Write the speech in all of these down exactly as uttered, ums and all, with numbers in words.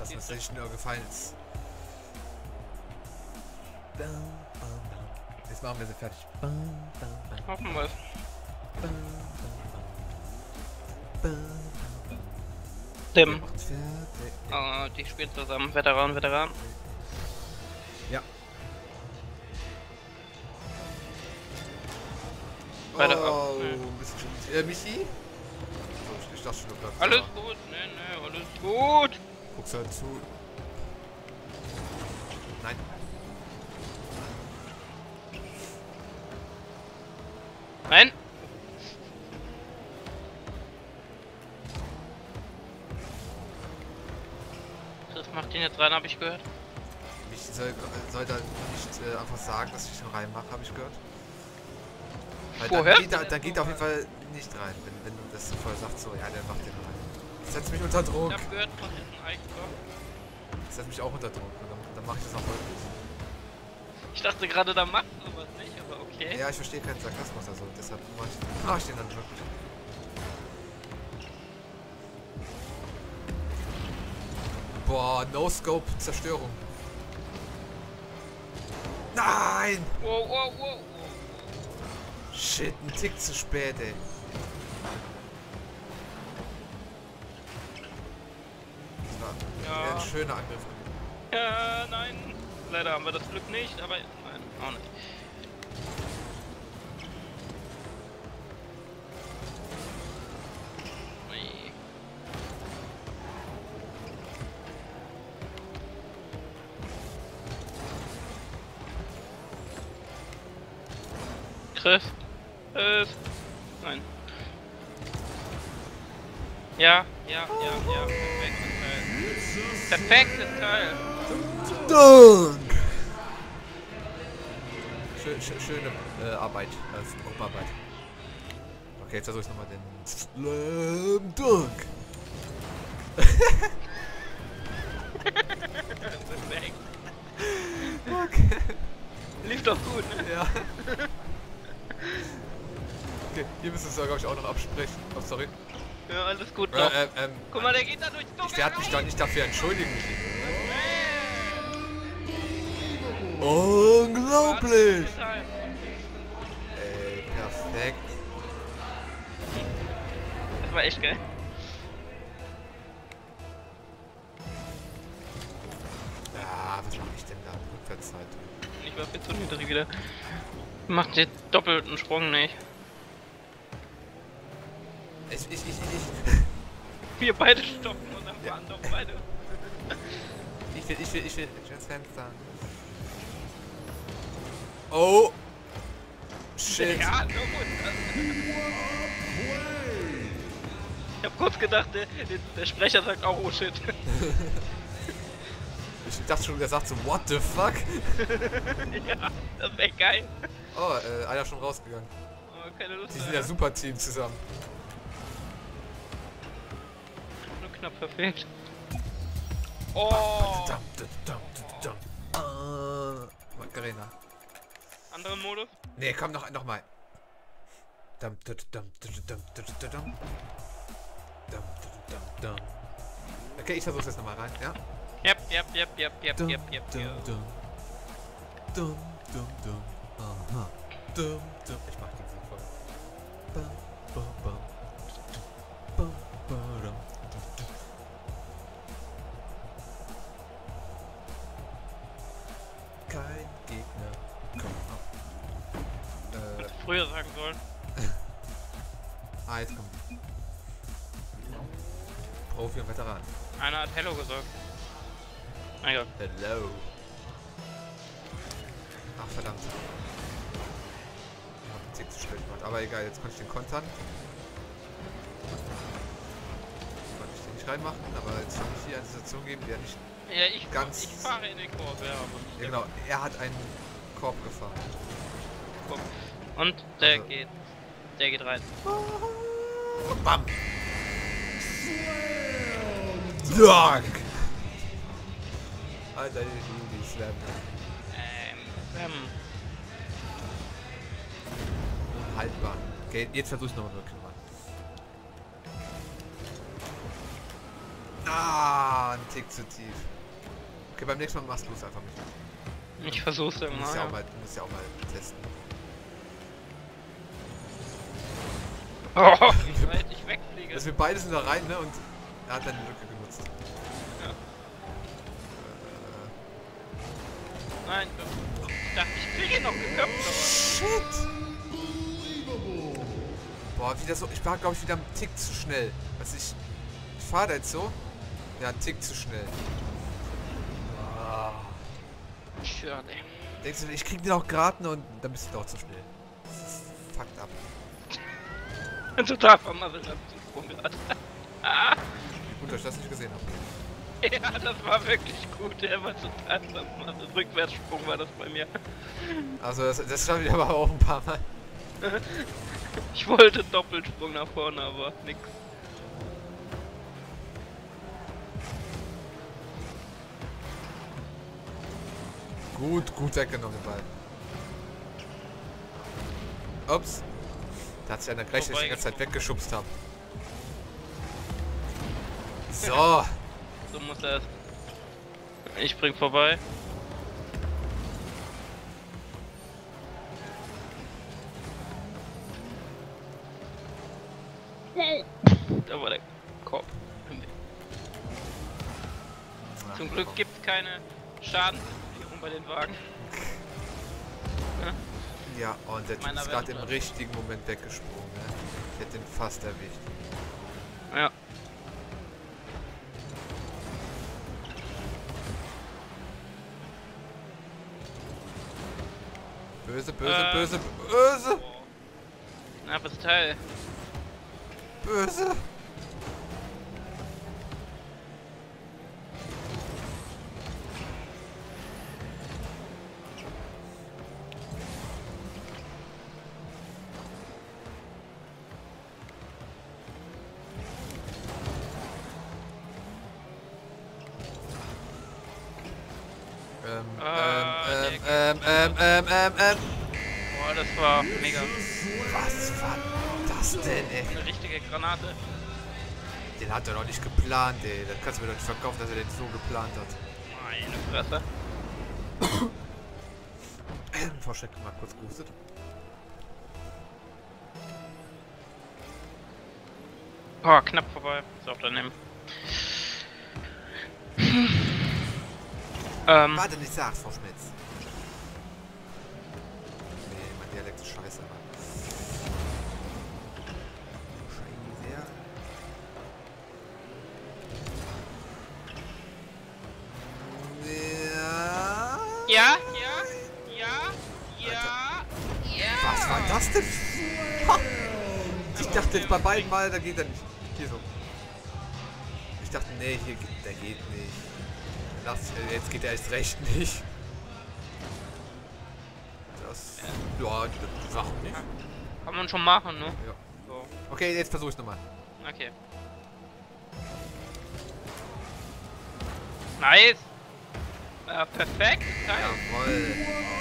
dass das nicht nur gefallen ist. Jetzt machen wir sie fertig. Hoffen wir es. Tim. Oh, die spielen zusammen. Veteran, Veteran. Ja. Weiter Oh, ab. Nee. ein bisschen. Äh, Michi? So, ich dachte schon, du bleibst Alles da. gut, ne, ne, alles gut. Guckst halt zu. Nein. Nein. Das macht ihn jetzt rein, habe ich gehört. Ich soll, soll da nicht äh, einfach sagen, dass ich ihn reinmache, habe ich gehört. Weil Vorher? dann geht, er, dann geht er auf jeden Fall nicht rein, wenn, wenn du das vorher sagst, so, ja, der macht den rein. Das setzt mich unter Druck. Ich habe gehört von hinten Eigentor. Das setzt mich auch unter Druck. Und dann, dann mache ich das auch wirklich. Ich dachte gerade, da macht er was nicht, aber okay. Ja, ich verstehe keinen Sarkasmus, also deshalb mache ich, mach ich den dann wirklich. Boah, No-Scope, Zerstörung. Nein! Wow, wow, wow. Shit, ein Tick zu spät, ey. Das war Ja. ja ein schöner Angriff. Ja, nein. Leider haben wir das Glück nicht, aber nein, auch nicht. Nee. Chris? Chris? Nein. Ja, ja, ja, ja, perfektes Teil. Perfektes Teil. Dank! Schö schö schöne äh, Arbeit, äh, Gruppenarbeit. Okay, jetzt versuche ich nochmal den Slam Dunk. Perfekt. Okay. Lief doch gut, ne? Ja. Okay, hier müssen wir es, glaube ich, auch noch absprechen. Oh, sorry. Ja, alles gut Äh, noch. äh, ähm, Guck mal, der geht da durch die ich werde mich doch nicht dafür entschuldigen. Unglaublich! Unglaublich! Ey, perfekt. Das war echt geil. Ja, was mache ich denn da? Rückwärtszeit. Ich war viel zu niedrig wieder. Macht den doppelten Sprung nicht. Ich, ich, ich, ich. Wir beide stoppen und dann Ja. fahren doch beide. Ich will, ich will, ich will. Ich will ins Fenster. Oh! Shit! Ja, nur gut. Ich hab kurz gedacht, der, der, der Sprecher sagt auch, oh shit. Ich dachte schon, der sagt so, what the fuck? Ja, das wäre geil. Oh, äh, einer schon rausgegangen. Oh, keine Lust Die sind mehr. ja super Team zusammen. Nur knapp verfehlt. Oh! Dum, dum, dum, dum, dum. Äh, Macarena. Anderen Modus? Nee, komm noch, noch mal. Dum, dum, dum, dum, dum, dum, dum, dum. Dum, dum, dum, dum. Okay, ich versuch's jetzt nochmal rein, ja? Yep, yep, yep, yep, yep, Dum, yep, yep, dum, yep. dum. Dum, dum, dum. Aha. Dum, dum. Ich mach die Musik voll. Bum, bum, bum. Bum, bum, dum, dum, dum. Kein Gegner. Komm. Äh, Hätte früher sagen sollen. ah, jetzt kommt. Profi und Veteran. Einer hat Hello gesagt. Mein Gott. Hello. Ach, verdammt. Ich hab einen Tick zu spät gemacht. Aber egal, jetzt konnte ich den kontern. Konnte ich den nicht reinmachen, aber jetzt soll ich hier eine Situation geben, die er nicht... Ja, ich, Ganz- ich fahre in den Korb, ja, aber nicht Ja, der genau, er hat einen Korb gefahren. Korb. Und der Also- geht. Der geht rein. Bam! Dank! Alter, die, die Slam. Ähm, ähm. Unhaltbar. Okay, jetzt versuch ich nochmal wirklich mal. Ah, ein Tick zu tief. Okay, beim nächsten Mal machst du es einfach mit. Ich versuch's Du immer. musst ja Ja. auch mal, du musst ja auch mal testen. Oh, wie weit ich wegfliege. Also wir beide sind da rein, ne? Und er hat deine Lücke genutzt. Ja. Äh, Nein, ich dachte, ich kriege ihn noch geköpft, aber... Shit! Boah, wieder so. Ich war, glaube ich, wieder einen Tick zu schnell. Also ich. Ich fahre da jetzt so. Ja, einen Tick zu schnell. Ah. Schade. Denkst du, ich krieg den auch gerade und dann bist du doch zu schnell. Das ist fucked up. Total vermasselt hast du Sprung gerade. Gut, dass ich das nicht gesehen habe. Ja, das war wirklich gut. Der war total vermasselt. Rückwärtssprung war das bei mir. Also das, das schaffe ich aber auch ein paar Mal. Ich wollte Doppelsprung nach vorne, aber nix. Gut, gut weggenommen den Ball. Ups. Da hat sich einer gleich, dass ich die ganze Zeit weggeschubst habe. So. So muss er es. Ich spring vorbei. Da war der Korb. Zum Glück gibt es keine Schadensbeziehung bei den Wagen. Ja, und der Typ Meiner ist gerade im Welt. richtigen Moment weggesprungen. Ne? Ich hätte ihn fast erwischt. Ja. Böse, böse, Ähm. böse, böse, Knappes Teil. böse. Ähm, Ah, ähm, der ähm, ähm, ähm, ähm, ähm. Boah, das war mega. Was war das denn, ey? Eine richtige Granate. Den hat er doch nicht geplant, ey. Das kannst du mir doch nicht verkaufen, dass er den so geplant hat. Meine Fresse. Frau Scheck, mal kurz gehustet. Oh, knapp vorbei. Ist auch daneben. ähm. Warte, nicht sag's, Frau Schmitz. Nee, mein Dialekt ist scheiße, Mann. Scheiße. Ja. Ja, ja, ja, ja, ja. Was war das denn? Ha! Ich dachte jetzt bei beiden Mal, da geht er nicht. Hier so. Ich dachte, nee, hier geht, der geht nicht. Das, äh, jetzt geht er erst recht nicht. Das. Ja, das warum nicht? Kann man schon machen, ne? Ja. So. Okay, jetzt versuche ich nochmal. Okay. Nice. Ja, perfekt. Jawoll.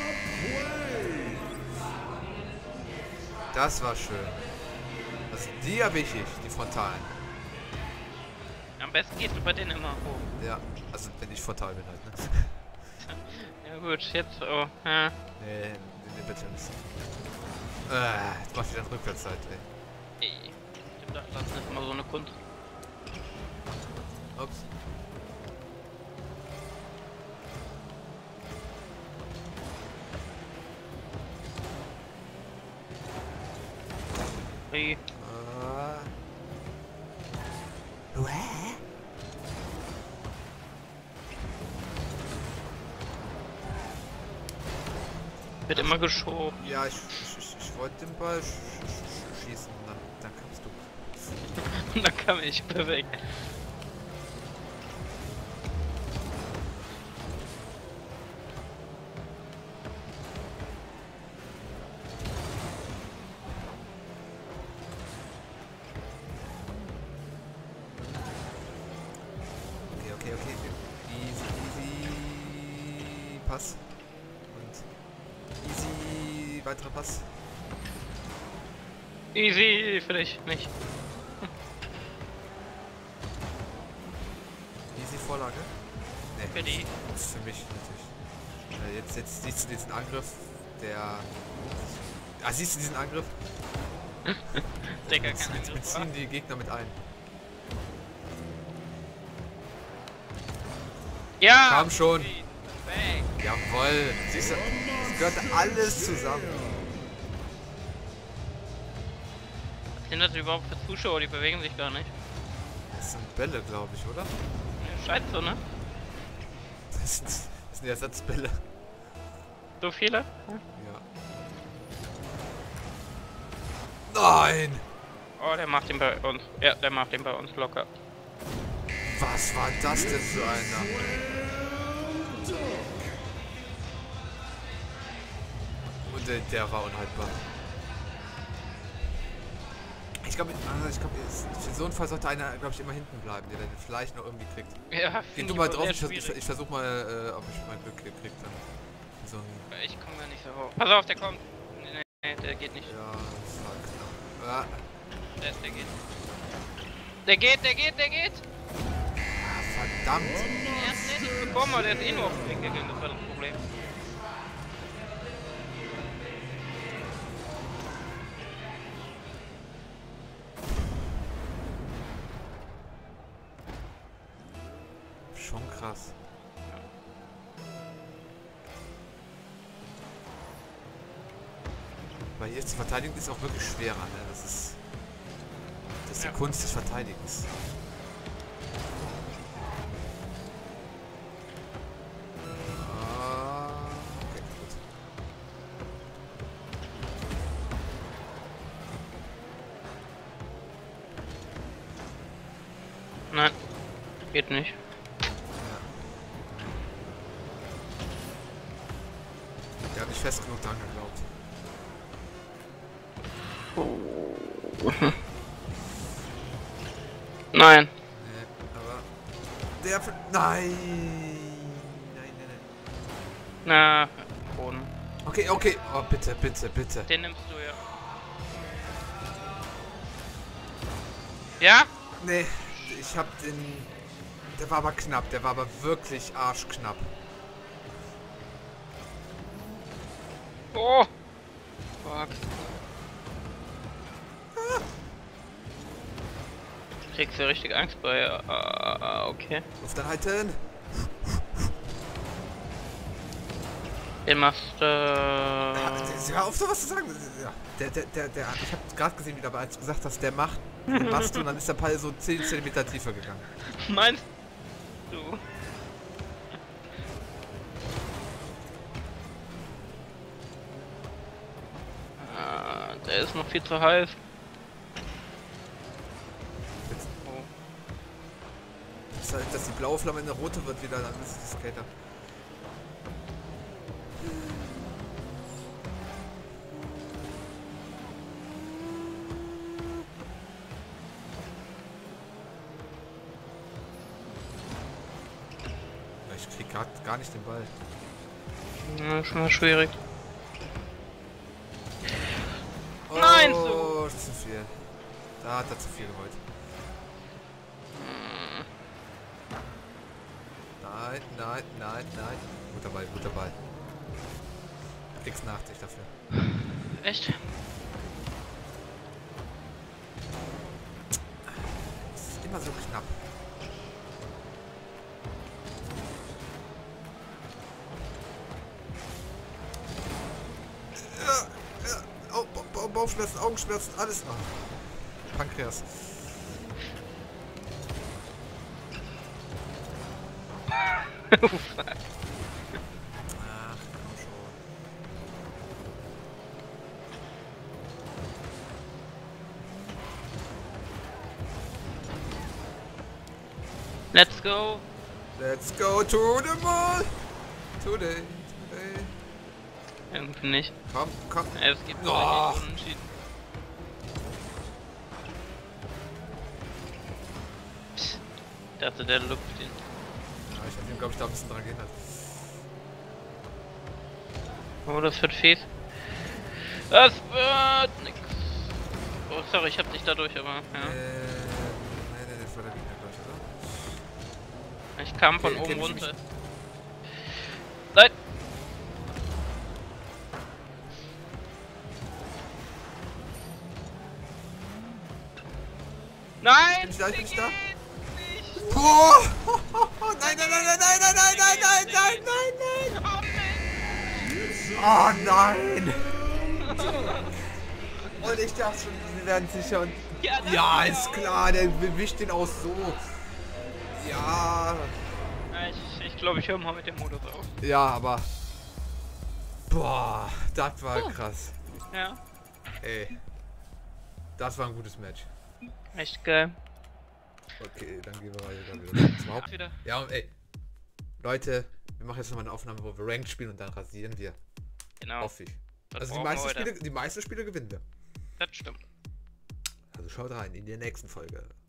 Das war schön. Also die erwische ich, die Frontalen. Am besten gehst du bei denen immer hoch. Ja, also wenn ich frontal bin halt, ne? Ja gut, jetzt, oh, ja. Nee, den wird ja nicht. Äh, jetzt mach ich wieder eine Rückwärtszeit, ey. Ey, ich dachte, das ist immer so eine Kunst. Ups. Hey. Äh. Uäh? Wird immer geschoben. Ja, ich, ich, ich, ich wollte den Ball sch sch sch schießen, dann, dann kamst du. Und dann kam ich perfekt. Okay, okay, okay. Easy, easy. Pass. Und easy. Weiterer Pass. Easy, vielleicht nicht. Easy Vorlage? Ne, Für die. das ist für mich natürlich. Äh, jetzt, jetzt siehst du diesen Angriff, der... Ah, siehst du diesen Angriff? Digga, Jetzt, kein jetzt Angriff, beziehen die Gegner mit ein. Ja! Kam schon. Perfekt. Jawoll. Siehst du, es gehört alles zusammen. Was sind das überhaupt für Zuschauer? Die bewegen sich gar nicht. Das sind Bälle, glaube ich, oder? Scheiße, so, ne? Das sind, das sind die Ersatzbälle. So viele? Ja. Nein! Oh, der macht ihn bei uns. Ja, der macht ihn bei uns locker. Was war das denn für einer? Und der, der war unhaltbar. Ich glaube, ich glaube, für so einen Fall sollte einer, glaube ich, immer hinten bleiben, der den vielleicht noch irgendwie kriegt. Ja, Geh find du ich mal aber drauf, sehr ich, vers- ich, schwierig. ich versuch mal, äh, ob ich mein Glück krieg dann. So ein, Ich komme gar nicht so hoch. Pass auf, der kommt. Nee, nee, der geht nicht. ja, das war knapp. Ah, Der, der geht. Der geht, der geht, der geht! verdammt! Er hat nicht bekommen, aber der ist eh nur auf den Weg gegangen, das war das Problem. Schon krass. Weil jetzt zu verteidigen ist auch wirklich schwerer, ne? Das ist. Das ist die Ja. Kunst des Verteidigens. Ah, okay, gut. Nein, geht nicht. Der hat nicht fest genug dran geglaubt. Nein. Nee, aber. Der. Für nein! Nein, nein, nein. Na, Boden. Okay, okay. Oh, bitte, bitte, bitte. Den nimmst du ja. Ja? Nee, ich hab den. Der war aber knapp. Der war aber wirklich arschknapp. Oh! Fuck. Kriegst du richtig Angst bei. Uh, okay. Luft anhalten. Den machst du. Ja, Äh, hör auf, sowas zu sagen. Ja, der, der, der, der, ich hab gerade gesehen, wie dabei, als du gesagt hast, der macht, den machst du und dann ist der Ball so zehn Zentimeter tiefer gegangen. meinst du? Ah, der ist noch viel zu heiß. Jetzt, Oh. dass, halt, dass die blaue Flamme eine rote wird wieder, dann ist es Skater. Ich krieg grad gar nicht den Ball. Ja, schon mal schwierig. Oh, Nein, so. zu viel. Da hat er zu viel geholt. Nein, nein, nein, nein. Guter Ball, guter Ball. Du kriegst Nachsicht dafür. Echt? Es ist immer so knapp. Ja, ja. Oh, Ba- Ba- Bauchschmerzen, Augenschmerzen, alles. Oh. Pankreas. Ach, komm schon. Let's go! Let's go to the mall. Today, today. Irgendwie nicht. Komm, komm. Es gibt Oh. oh. Unentschieden. Psst. Ich dachte, der lupft ihn. Ja, ich hab ihm, glaube ich, da ein bisschen dran gehindert. Oh, das wird fies. Das wird nix. Oh, sorry, ich hab dich dadurch, aber ja. Äh, nee, nee, das war der Gegner, glaube ich, oder? Ich kam von Okay, oben okay, runter. Nein! Nein! Bin ich da, ich bin die ich da? geht nicht. Boah! Nein, nein, nein, nein, nein, nein, nein, nein, nein, nein, nein, nein! Oh nein! Und ich dachte schon, sie werden sicher und... Ja, das Ja, geht ist auch. klar, der bewischt den auch so. Ja. Ja, Ich, ich glaube, ich höre mal mit dem Modus auf. Ja, aber... Boah, das war krass. Ja, Ey. Das war ein gutes Match. echt geil. Okay, dann gehen wir weiter wieder zum Haupt. Wieder. Ja, und ey. Leute, wir machen jetzt nochmal eine Aufnahme, wo wir Ranked spielen und dann rasieren wir. Genau. Hoffe ich. Das Also die brauchen wir meisten, heute. Spiele, die meisten Spiele gewinnen wir. Das stimmt. Also schaut rein in der nächsten Folge.